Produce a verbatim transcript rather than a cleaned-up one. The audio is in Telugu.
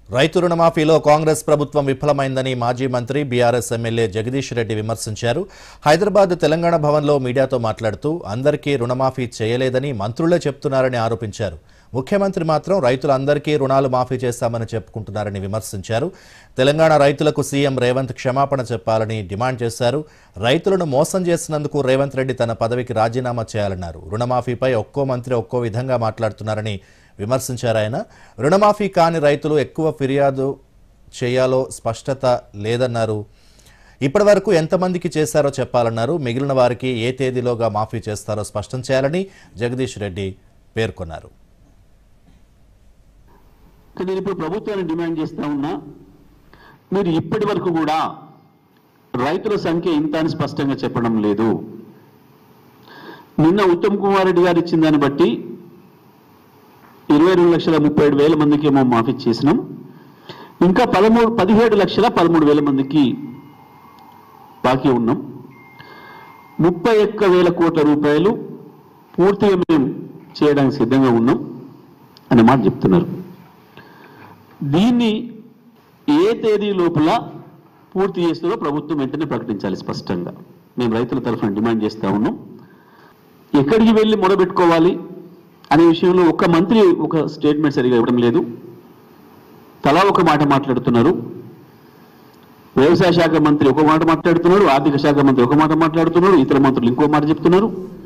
రైతు రుణమాఫీలో కాంగ్రెస్ ప్రభుత్వం విఫలమైందని మాజీ మంత్రి బీఆర్ఎస్ ఎమ్మెల్యే జగదీష్ రెడ్డి విమర్శించారు. హైదరాబాద్ తెలంగాణ భవన్లో మీడియాతో మాట్లాడుతూ అందరికీ రుణమాఫీ చేయలేదని మంత్రులే చెప్తున్నారని ఆరోపించారు. ముఖ్యమంత్రి మాత్రం రైతులందరికీ రుణాలు మాఫీ చేస్తామని చెప్పుకుంటున్నారని విమర్శించారు. తెలంగాణ రైతులకు సీఎం రేవంత్ క్షమాపణ చెప్పాలని డిమాండ్ చేశారు. రైతులను మోసం చేసినందుకు రేవంత్ రెడ్డి తన పదవికి రాజీనామా చేయాలన్నారు. రుణమాఫీపై ఒక్కో మంత్రి ఒక్కో విధంగా మాట్లాడుతున్నారని విమర్శించారు. ఆయన రుణమాఫీ కాని రైతులు ఎక్కువ ఫిర్యాదు చేయాలో స్పష్టత లేదన్నారు. ఇప్పటివరకు ఎంతమందికి చేశారో చెప్పాలన్నారు. మిగిలిన వారికి ఏ తేదీలోగా మాఫీ చేస్తారో స్పష్టం చేయాలని జగదీష్ రెడ్డి పేర్కొన్నారు. నేను ఇప్పుడు ప్రభుత్వాన్ని డిమాండ్ చేస్తా ఉన్నా, మీరు ఇప్పటి వరకు కూడా రైతుల సంఖ్య ఇంత అని స్పష్టంగా చెప్పడం లేదు. నిన్న ఉత్తమ్ కుమార్ రెడ్డి గారు ఇచ్చిన దాన్ని బట్టి ఇరవై రెండు లక్షల ముప్పై ఏడు వేల మందికి ఏమో మాఫీ చేసినాం. ఇంకా పదమూడు పదిహేడు లక్షల పదమూడు వేల మందికి బాకీ ఉన్నాం. ముప్పై ఒక్క వేల కోట్ల రూపాయలు పూర్తిగా మేము చేయడానికి సిద్ధంగా ఉన్నాం అనే మాట చెప్తున్నారు. దీన్ని ఏ తేదీ లోపల పూర్తి చేస్తారో ప్రభుత్వం వెంటనే ప్రకటించాలి స్పష్టంగా. మేము రైతుల తరఫున డిమాండ్ చేస్తూ ఉన్నాం. ఎక్కడికి వెళ్ళి మొదలుపెట్టుకోవాలి అనే విషయంలో ఒక మంత్రి ఒక స్టేట్మెంట్ సరిగా ఇవ్వడం లేదు. తలా ఒక మాట మాట్లాడుతున్నారు. వ్యవసాయ శాఖ మంత్రి ఒక మాట మాట్లాడుతున్నారు, ఆర్థిక శాఖ మంత్రి ఒక మాట మాట్లాడుతున్నారు, ఇతర మంత్రులు ఇంకో మాట చెప్తున్నారు.